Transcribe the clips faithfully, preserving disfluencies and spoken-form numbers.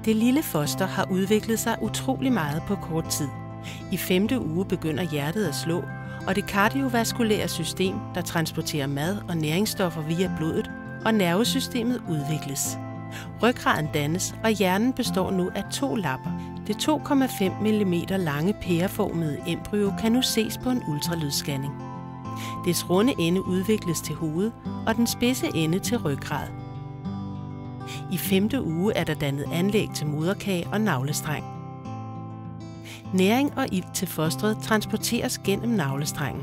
Det lille foster har udviklet sig utrolig meget på kort tid. I femte uge begynder hjertet at slå, og det kardiovaskulære system, der transporterer mad og næringsstoffer via blodet, og nervesystemet udvikles. Rygraden dannes, og hjernen består nu af to lapper. Det to komma fem millimeter lange pæreformede embryo kan nu ses på en ultralydsscanning. Dets runde ende udvikles til hoved, og den spidse ende til ryggrad. I femte uge er der dannet anlæg til moderkage og navlestreng. Næring og ilt til fostret transporteres gennem navlestrengen.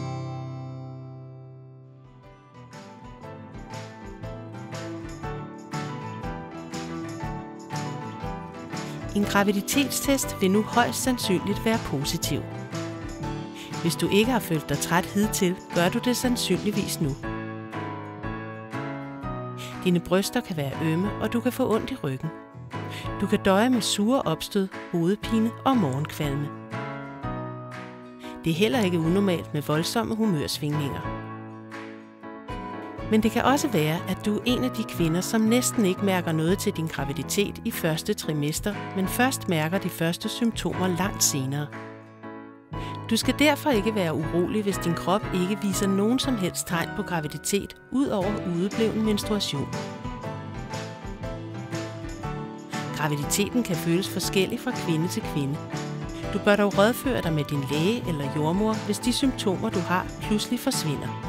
En graviditetstest vil nu højst sandsynligt være positiv. Hvis du ikke har følt dig træt hidtil, gør du det sandsynligvis nu. Dine bryster kan være ømme, og du kan få ondt i ryggen. Du kan døje med sure opstød, hovedpine og morgenkvalme. Det er heller ikke unormalt med voldsomme humørsvingninger. Men det kan også være, at du er en af de kvinder, som næsten ikke mærker noget til din graviditet i første trimester, men først mærker de første symptomer langt senere. Du skal derfor ikke være urolig, hvis din krop ikke viser nogen som helst tegn på graviditet, ud over udebleven menstruation. Graviditeten kan føles forskellig fra kvinde til kvinde. Du bør dog rådføre dig med din læge eller jordmor, hvis de symptomer, du har, pludselig forsvinder.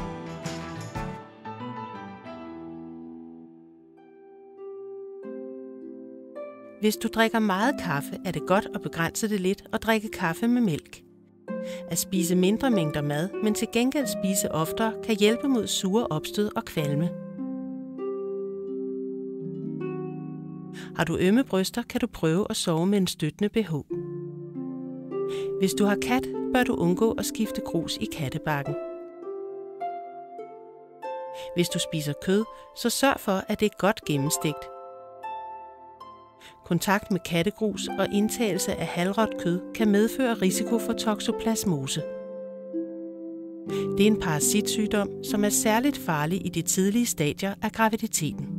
Hvis du drikker meget kaffe, er det godt at begrænse det lidt og drikke kaffe med mælk. At spise mindre mængder mad, men til gengæld spise oftere, kan hjælpe mod sure opstød og kvalme. Har du ømme bryster, kan du prøve at sove med en støttende B H. Hvis du har kat, bør du undgå at skifte grus i kattebakken. Hvis du spiser kød, så sørg for, at det er godt gennemstegt. Kontakt med kattegrus og indtagelse af halvråt kød kan medføre risiko for toxoplasmose. Det er en parasitsygdom, som er særligt farlig i de tidlige stadier af graviditeten.